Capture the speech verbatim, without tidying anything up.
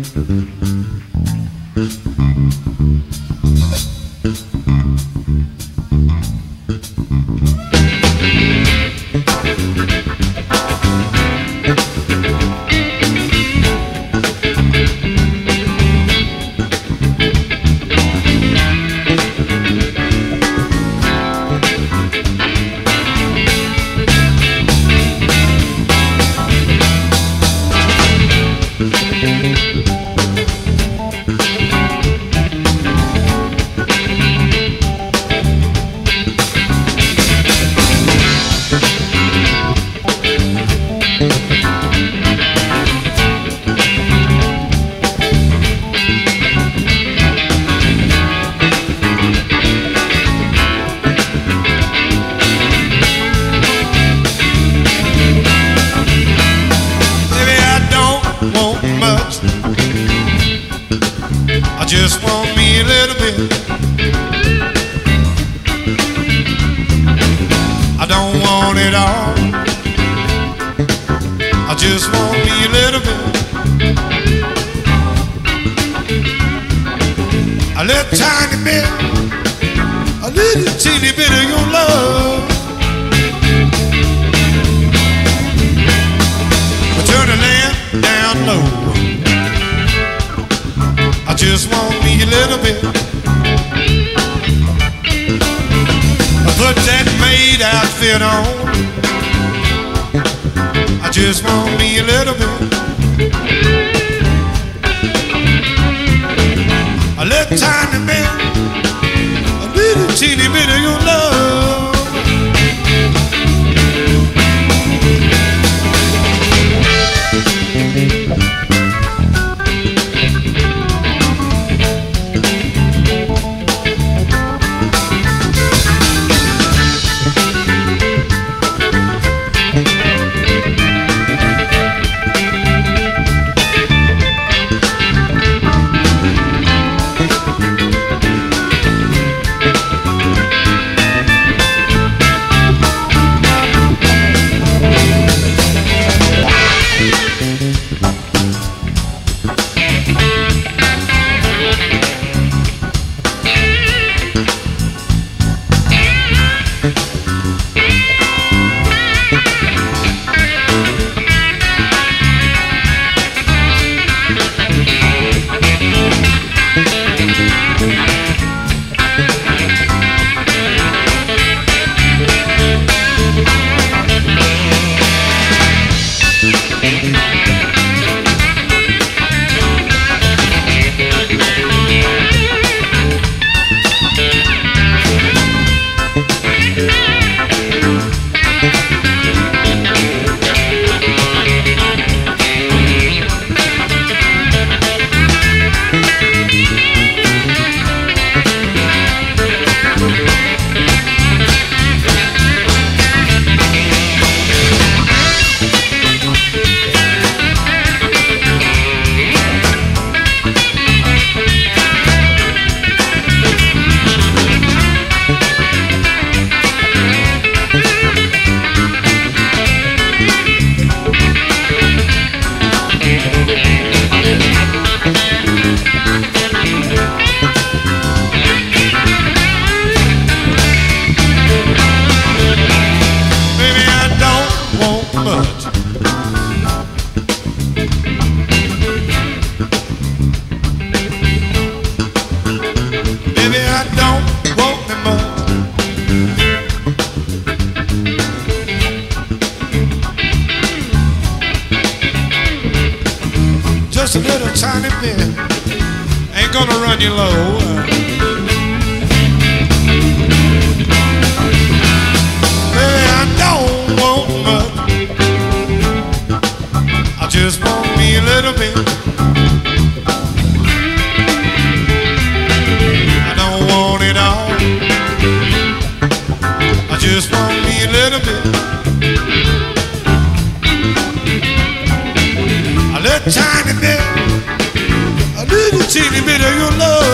Just want me a little bit. I don't want it all. I just want me a little bit. A little tiny bit, a little teeny bit of your love. Turn the lamp down low. I just want me a little bit. I put that maid outfit on. I just want me a little bit. A little tiny bit, a little teeny bit of your love. Just a little tiny bit ain't gonna run you low. Baby, I don't want much. I just want me a little bit. I don't want it all. I just want me a little bit. A little tiny bit, a little teeny bit of your love.